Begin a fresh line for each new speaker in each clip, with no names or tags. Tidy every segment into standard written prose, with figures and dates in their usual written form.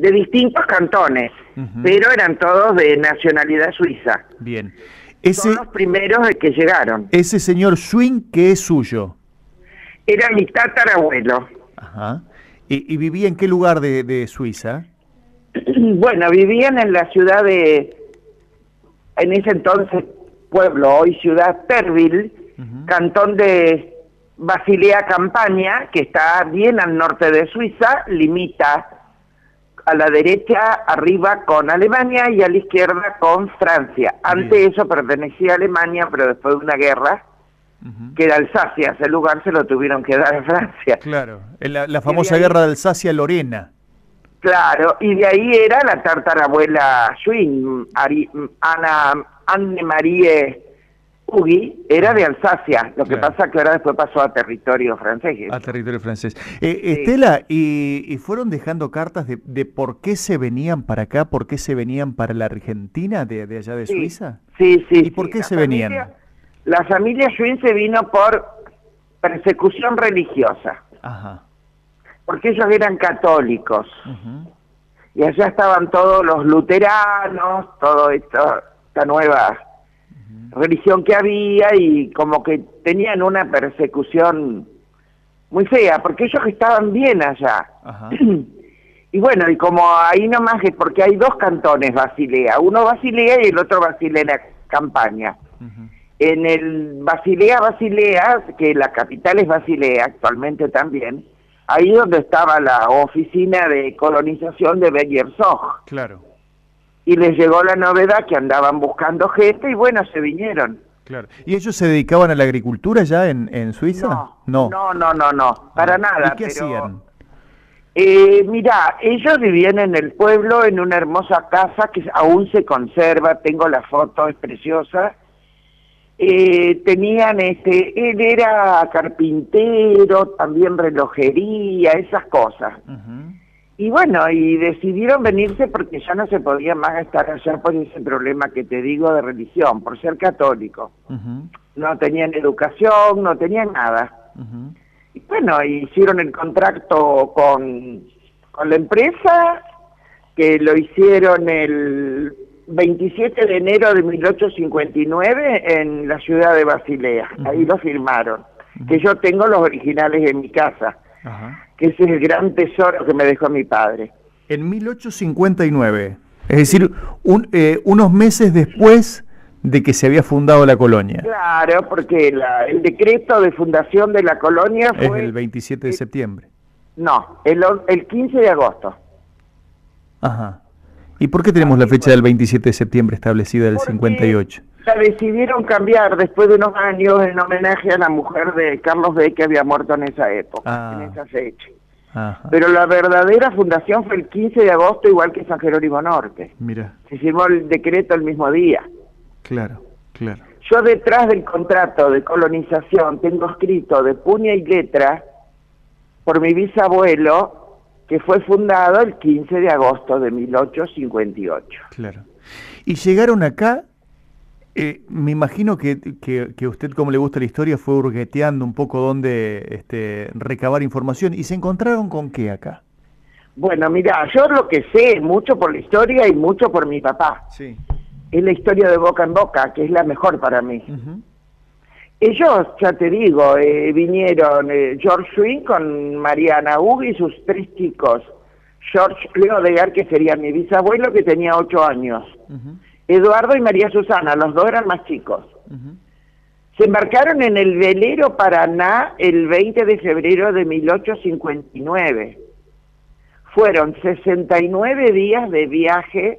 de distintos cantones, pero eran todos de nacionalidad suiza.
Bien.
Son los primeros que llegaron.
Ese señor Schwing, ¿qué es suyo?
Era mi tatarabuelo.
Ajá. ¿Y vivía en qué lugar de Suiza?
Bueno, vivían en la ciudad en ese entonces pueblo, hoy ciudad Terville, cantón de Basilea Campania, que está bien al norte de Suiza, limita a la derecha arriba con Alemania y a la izquierda con Francia. Antes eso pertenecía a Alemania, pero después de una guerra, que era Alsacia, ese lugar se lo tuvieron que dar a Francia.
Claro, la famosa guerra de Alsacia-Lorena.
Claro, y de ahí era la tatarabuela Schwing, Anne-Marie Hugi, era de Alsacia, lo que pasa que ahora después pasó a territorio francés.
A territorio francés. Estela, ¿y fueron dejando cartas de por qué se venían para acá, por qué se venían para la Argentina de allá de Suiza?
Sí.
¿Y por qué se venían?
La familia Schwing se vino por persecución religiosa. Ajá. Porque ellos eran católicos. Y allá estaban todos los luteranos, todo esto, esta nueva religión que había, y como que tenían una persecución muy fea, porque ellos estaban bien allá. Y bueno, y como ahí nomás es porque hay dos cantones Basilea, uno Basilea y el otro Basilea Campania. En el Basilea, que la capital es Basilea actualmente también, ahí donde estaba la oficina de colonización de Beyersog.
Claro.
Y les llegó la novedad que andaban buscando gente y bueno, se vinieron.
Claro. ¿Y ellos se dedicaban a la agricultura ya en Suiza?
No, para nada.
¿Y qué hacían?
Mirá, ellos vivían en el pueblo en una hermosa casa que aún se conserva, tengo la foto, es preciosa. Tenían él era carpintero, también relojería, esas cosas. Y bueno, y decidieron venirse porque ya no se podía más estar allá por ese problema que te digo de religión, por ser católico. No tenían educación, no tenían nada. Y bueno, hicieron el contrato con la empresa, que lo hicieron el 27 de enero de 1859 en la ciudad de Basilea. Ahí lo firmaron. Que yo tengo los originales en mi casa. Que ese es el gran tesoro que me dejó mi padre.
En 1859, es decir, unos meses después de que se había fundado la colonia.
Claro, porque el decreto de fundación de la colonia fue...
Es el 27 de septiembre.
No, el 15 de agosto.
Ajá. ¿Y por qué tenemos la fecha del 27 de septiembre establecida del 58?
La decidieron cambiar después de unos años en homenaje a la mujer de Carlos B, que había muerto en esa época, en esa fecha. Pero la verdadera fundación fue el 15 de agosto, igual que San Jerónimo Norte.
Mira.
Se firmó el decreto el mismo día.
Claro.
Yo detrás del contrato de colonización tengo escrito de puño y letra por mi bisabuelo, que fue fundado el 15 de agosto de 1858.
Claro. Y llegaron acá, me imagino que usted, como le gusta la historia, fue hurgueteando un poco dónde recabar información. ¿Y se encontraron con qué acá?
Bueno, mira, yo lo que sé, mucho por la historia y mucho por mi papá.
Sí.
Es la historia de boca en boca, que es la mejor para mí. Ellos, ya te digo, vinieron George Schwing con Mariana Hugi y sus 3 chicos. George Leodegar, que sería mi bisabuelo, que tenía 8 años. Eduardo y María Susana, los dos eran más chicos. Se embarcaron en el velero Paraná el 20 de febrero de 1859. Fueron 69 días de viaje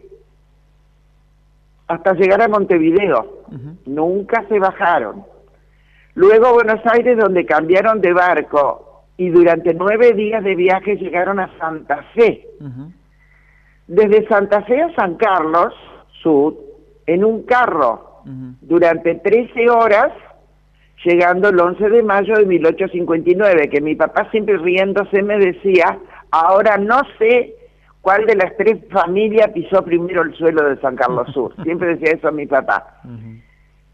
hasta llegar a Montevideo. Nunca se bajaron. Luego a Buenos Aires, donde cambiaron de barco, y durante 9 días de viaje llegaron a Santa Fe. Desde Santa Fe a San Carlos Sur, en un carro, durante 13 horas, llegando el 11 de mayo de 1859, que mi papá siempre riéndose me decía, ahora no sé cuál de las 3 familias pisó primero el suelo de San Carlos Sur. Siempre decía eso mi papá.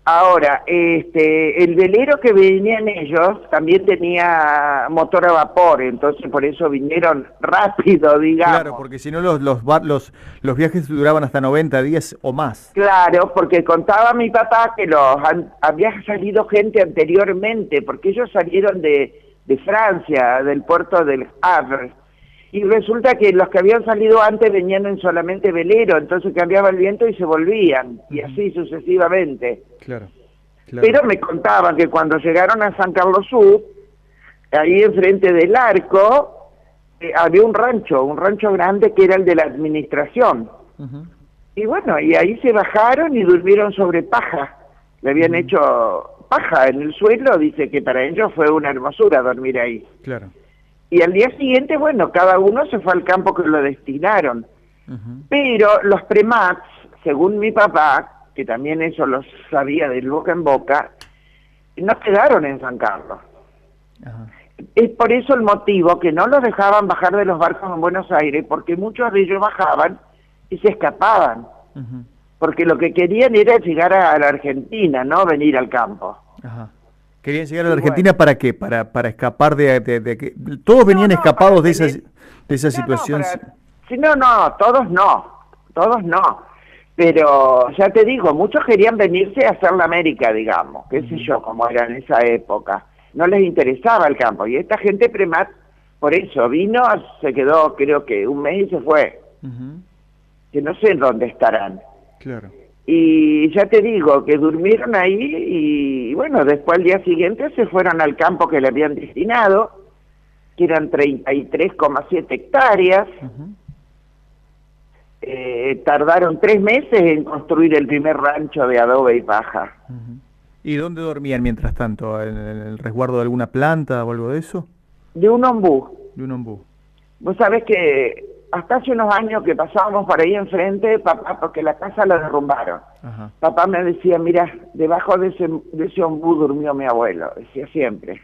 Ahora, el velero que venían ellos también tenía motor a vapor, entonces por eso vinieron rápido, digamos.
Claro, porque si no los viajes duraban hasta 90 días o más.
Claro, porque contaba mi papá que había salido gente anteriormente, porque ellos salieron de Francia, del puerto del Havre, y resulta que los que habían salido antes venían en solamente velero, entonces cambiaba el viento y se volvían, y así sucesivamente.
Claro, claro.
Pero me contaban que cuando llegaron a San Carlos Sur, ahí enfrente del arco, había un rancho grande que era el de la administración. Y bueno, y ahí se bajaron y durmieron sobre paja. Le habían hecho paja en el suelo, dice que para ellos fue una hermosura dormir ahí.
Claro.
Y al día siguiente, bueno, cada uno se fue al campo que lo destinaron. Pero los premats, según mi papá, que también eso lo sabía de boca en boca, no quedaron en San Carlos. Es por eso el motivo que no los dejaban bajar de los barcos en Buenos Aires, porque muchos de ellos bajaban y se escapaban. Porque lo que querían era llegar a la Argentina, no venir al campo.
¿Querían llegar a la Argentina para qué? Para escapar de que... Todos venían escapados de esa situación.
No, todos no. Pero ya te digo, muchos querían venirse a hacer la América, digamos, qué sé yo, como era en esa época. No les interesaba el campo. Y esta gente premat, por eso, vino, se quedó creo que un mes y se fue. Que no sé en dónde estarán.
Claro.
Y ya te digo, que durmieron ahí y bueno, después al día siguiente se fueron al campo que le habían destinado, que eran 33,7 hectáreas. Tardaron 3 meses en construir el primer rancho de adobe y paja.
¿Y dónde dormían mientras tanto? ¿En el resguardo de alguna planta o algo de eso?
De un ombú.
De un ombú.
Vos sabés que hasta hace unos años que pasábamos por ahí enfrente, papá, porque la casa la derrumbaron. Papá me decía, mira, debajo de ese ombú durmió mi abuelo, decía siempre.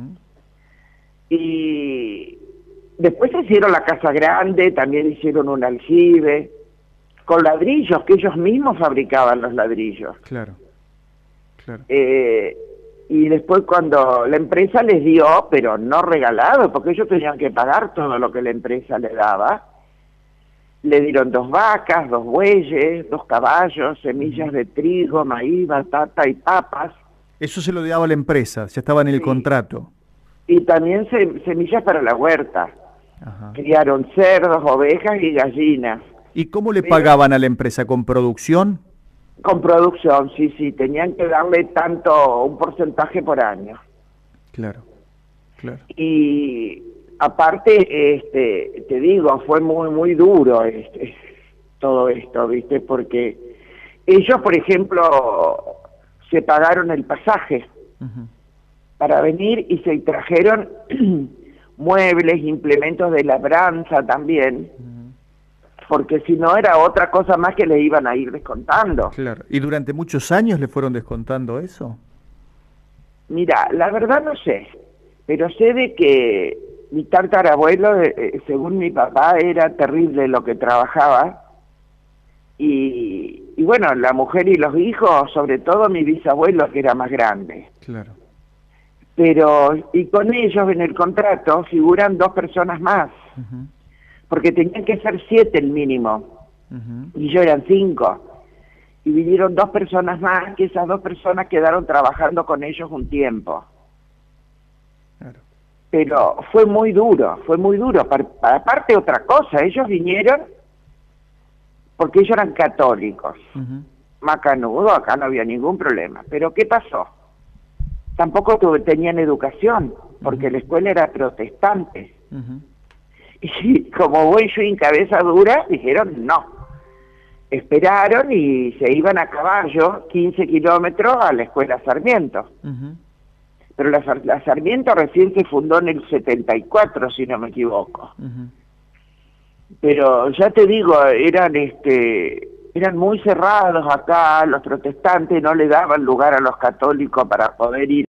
Y después se hicieron la casa grande, también hicieron un aljibe, con ladrillos, que ellos mismos fabricaban los ladrillos.
Claro, claro.
Y después cuando la empresa les dio, pero no regalado, porque ellos tenían que pagar todo lo que la empresa les daba, le dieron 2 vacas, 2 bueyes, 2 caballos, semillas de trigo, maíz, batata y papas.
Eso se lo daba la empresa, ya estaba en el contrato.
Y también semillas para la huerta. Criaron cerdos, ovejas y gallinas.
¿Y cómo le pagaban a la empresa? ¿Con producción?
Con producción, sí, tenían que darle un porcentaje por año.
Claro, claro.
Y aparte, te digo, fue muy duro todo esto, ¿viste? Porque ellos, por ejemplo, se pagaron el pasaje para venir y se trajeron muebles, implementos de labranza también, porque si no era otra cosa más que le iban a ir descontando.
Claro. ¿Y durante muchos años le fueron descontando eso?
Mira, la verdad no sé, pero sé de que mi tatarabuelo, según mi papá, era terrible lo que trabajaba, y bueno, la mujer y los hijos, sobre todo mi bisabuelo, que era más grande.
Claro.
Pero, y con ellos en el contrato figuran 2 personas más, porque tenían que ser 7 el mínimo, y yo eran 5, y vinieron 2 personas más, que esas 2 personas quedaron trabajando con ellos un tiempo. Claro. Pero fue muy duro, aparte otra cosa, ellos vinieron porque ellos eran católicos, macanudo, acá no había ningún problema, pero ¿qué pasó? Tampoco tenían educación, porque la escuela era protestante. Y como buen en cabeza dura, dijeron no. Esperaron y se iban a caballo 15 kilómetros a la escuela Sarmiento. Pero la Sarmiento recién se fundó en el 74, si no me equivoco. Pero ya te digo, eran muy cerrados acá, los protestantes no le daban lugar a los católicos para poder ir